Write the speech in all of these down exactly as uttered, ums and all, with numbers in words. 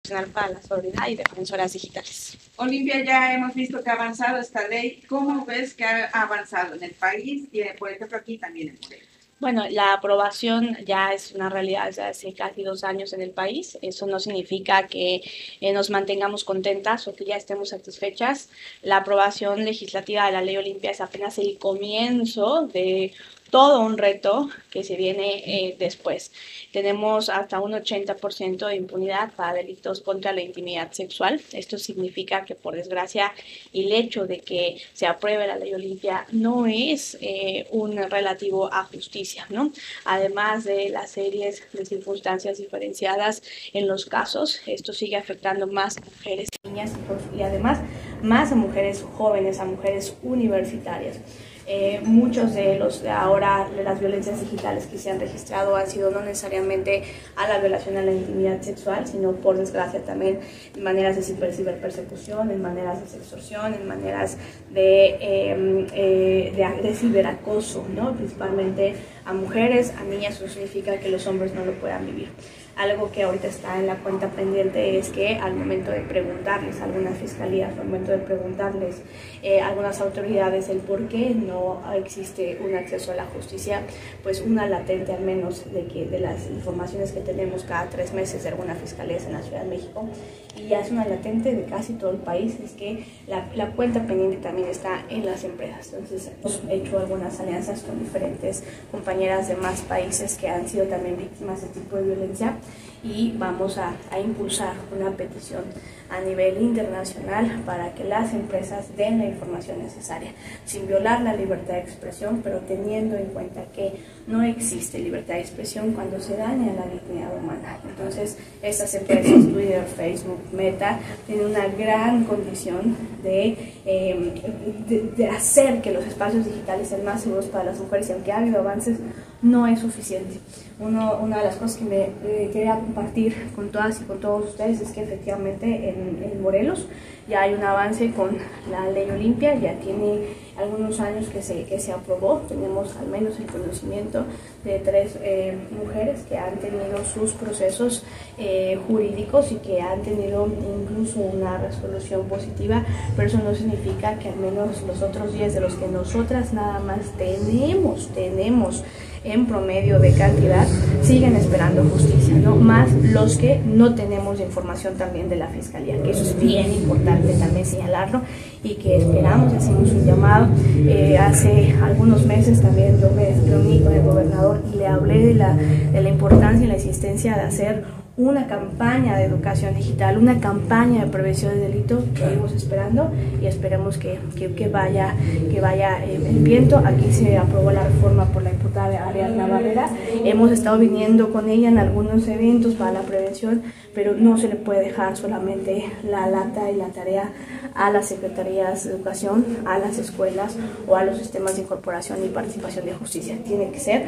Para la Sororidad y Defensoras Digitales. Olimpia, ya hemos visto que ha avanzado esta ley. ¿Cómo ves que ha avanzado en el país y, por ejemplo, aquí también en Morelos? Bueno, la aprobación ya es una realidad desde hace casi dos años en el país. Eso no significa que eh, nos mantengamos contentas o que ya estemos satisfechas. La aprobación legislativa de la Ley Olimpia es apenas el comienzo de todo un reto que se viene eh, después. Tenemos hasta un ochenta por ciento de impunidad para delitos contra la intimidad sexual. Esto significa que, por desgracia, el hecho de que se apruebe la Ley Olimpia no es eh, un relativo a justicia, ¿no? Además de las series de circunstancias diferenciadas en los casos, esto sigue afectando más a mujeres, niñas y además más a mujeres jóvenes, a mujeres universitarias. Eh, muchos de los de ahora de las violencias digitales que se han registrado han sido no necesariamente a la violación a la intimidad sexual, sino por desgracia también en maneras de ciber, ciberpersecución, en maneras de extorsión, en maneras de, eh, eh, de, de ciberacoso, ¿no? Principalmente a mujeres, a niñas. Eso significa que los hombres no lo puedan vivir. Algo que ahorita está en la cuenta pendiente es que al momento de preguntarles a algunas fiscalías, al momento de preguntarles eh, a algunas autoridades el por qué no existe un acceso a la justicia, pues una latente al menos de, que, de las informaciones que tenemos cada tres meses de alguna fiscalía en la Ciudad de México, y ya es una latente de casi todo el país, es que la, la cuenta pendiente también está en las empresas. Entonces hemos hecho algunas alianzas con diferentes compañeras de más países que han sido también víctimas de este tipo de violencia, y vamos a, a impulsar una petición a nivel internacional para que las empresas den la información necesaria, sin violar la libertad de expresión, pero teniendo en cuenta que no existe libertad de expresión cuando se daña la dignidad humana. Entonces, estas empresas, Twitter, Facebook, Meta, tienen una gran condición de, eh, de, de hacer que los espacios digitales sean más seguros para las mujeres, y aunque ha habido avances, no es suficiente. Uno, una de las cosas que me eh, quería compartir con todas y con todos ustedes es que efectivamente en, en Morelos ya hay un avance con la Ley Olimpia, ya tiene algunos años que se, que se aprobó. Tenemos al menos el conocimiento de tres eh, mujeres que han tenido sus procesos eh, jurídicos y que han tenido incluso una resolución positiva, pero eso no significa que al menos los otros diez de los que nosotras nada más tenemos, tenemos en promedio de cantidad, siguen esperando justicia, ¿no? Más los que no tenemos información también de la Fiscalía, que eso es bien importante también señalarlo, y que esperamos, hacemos un llamado. Eh, hace algunos meses también yo me reuní con el gobernador y le hablé de la, de la importancia y la existencia de hacer una campaña de educación digital, una campaña de prevención de delito. Seguimos esperando y esperemos que, que, que vaya, que vaya eh, el viento. Aquí se aprobó la reforma por la diputada Ariadna Barrera. Hemos estado viniendo con ella en algunos eventos para la prevención, pero no se le puede dejar solamente la lata y la tarea a las secretarías de educación, a las escuelas o a los sistemas de incorporación y participación de justicia. Tiene que ser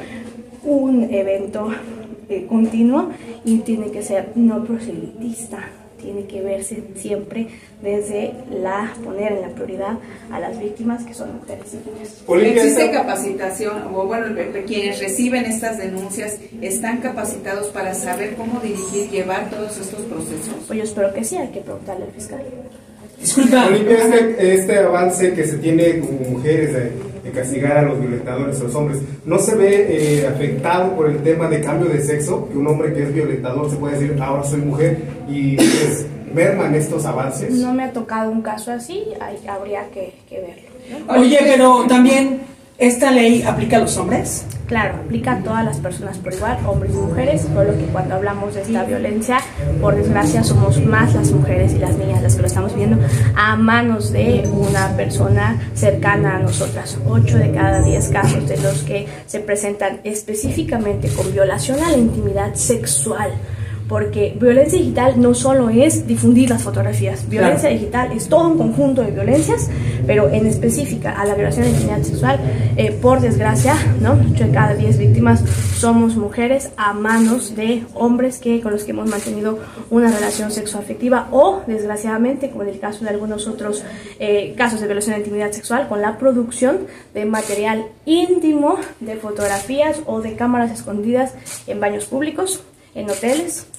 un evento eh, continuo y tiene que ser no proselitista. Tiene que verse siempre desde la poner en la prioridad a las víctimas, que son mujeres y niñas. ¿Existe capacitación, o bueno, quienes reciben estas denuncias están capacitados para saber cómo dirigir, llevar todos estos procesos? Pues yo espero que sí, hay que preguntarle al fiscal. Disculpa. Olimpia, este, este avance que se tiene como mujeres de, de castigar a los violentadores, a los hombres, ¿no se ve eh, afectado por el tema de cambio de sexo? Que un hombre que es violentador se puede decir, ahora soy mujer, y pues, merman estos avances. No me ha tocado un caso así, hay, habría que, que verlo, ¿no? Oye, pero también, ¿esta ley aplica a los hombres? Claro, aplica a todas las personas por igual, hombres y mujeres, solo que cuando hablamos de esta violencia, por desgracia somos más las mujeres y las niñas las que lo estamos viendo a manos de una persona cercana a nosotras. Ocho de cada diez casos de los que se presentan específicamente con violación a la intimidad sexual, porque violencia digital no solo es difundir las fotografías, violencia claro. digital es todo un conjunto de violencias, pero en específica a la violación de la intimidad sexual, eh, por desgracia, ¿no? ocho de cada diez víctimas somos mujeres a manos de hombres que, con los que hemos mantenido una relación sexoafectiva, o desgraciadamente, como en el caso de algunos otros eh, casos de violación de la intimidad sexual, con la producción de material íntimo, de fotografías o de cámaras escondidas en baños públicos, en hoteles,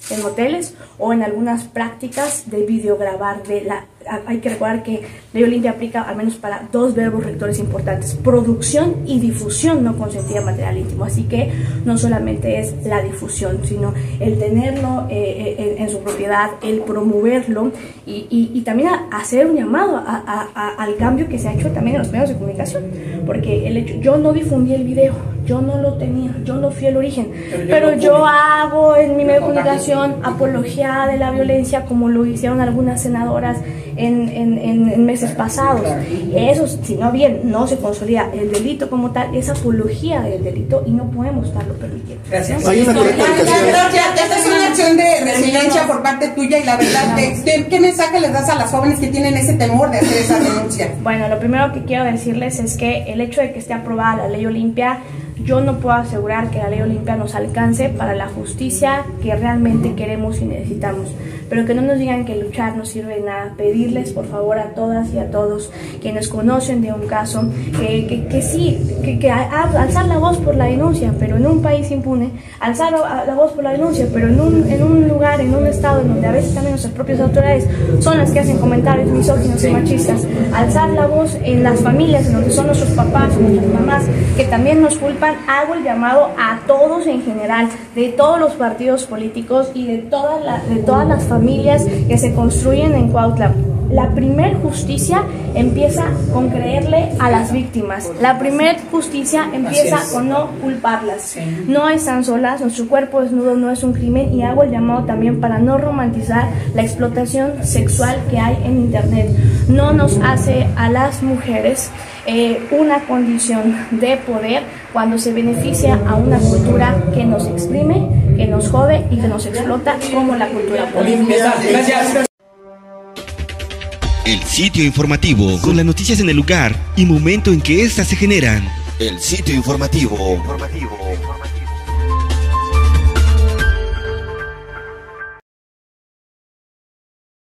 en moteles o en algunas prácticas de videograbar. De la, hay que recordar que Ley Olimpia aplica al menos para dos verbos rectores importantes: producción y difusión no consentida de material íntimo. Así que no solamente es la difusión, sino el tenerlo eh, en, en su propiedad, el promoverlo y, y, y también a, a hacer un llamado a, a, a, al cambio que se ha hecho también en los medios de comunicación. Porque el hecho, yo no difundí el video, yo no lo tenía, yo no fui el origen, pero, pero yo hago en mi medio de comunicación apología de la violencia, como lo hicieron algunas senadoras en, en, en, en meses pasados. Eso, si no bien no se consolida el delito como tal, es apología del delito y no podemos estarlo permitiendo. Gracias. Hay una Esta es una acción de resiliencia por parte tuya y la verdad, ¿qué, ¿qué mensaje les das a las jóvenes que tienen ese temor de hacer esa denuncia? Bueno, lo primero que quiero decirles es que el hecho de que esté aprobada la Ley Olimpia, yo no puedo asegurar que la Ley Olimpia nos alcance para la justicia que realmente queremos y necesitamos, pero que no nos digan que luchar no sirve de nada. Pedirles por favor a todas y a todos quienes conocen de un caso que, que, que sí, que, que a, a, alzar la voz por la denuncia, pero en un país impune, alzar la, la voz por la denuncia, pero en un, en un lugar, en un estado en donde a veces también nuestras propias autoridades son las que hacen comentarios misóginos y machistas, alzar la voz en las familias en donde son nuestros papás o nuestras mamás que también nos culpan. Hago el llamado a todos en general, de todos los partidos políticos y de todas, la, de todas las familias que se construyen en Cuautla. La primer justicia empieza con creerle a las víctimas. La primer justicia empieza con no culparlas. No están solas, nuestro cuerpo desnudo no es un crimen, y hago el llamado también para no romantizar la explotación sexual que hay en internet. No nos hace a las mujeres eh, una condición de poder cuando se beneficia a una cultura que nos exprime, que nos jode y que nos explota, como la cultura política. Gracias. El sitio informativo, con las noticias en el lugar y momento en que éstas se generan. El sitio informativo. informativo.